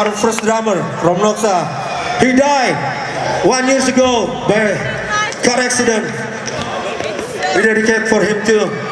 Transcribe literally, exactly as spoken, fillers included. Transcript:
our first drummer from Noksa. He died one years ago by car accident. We dedicate for him too.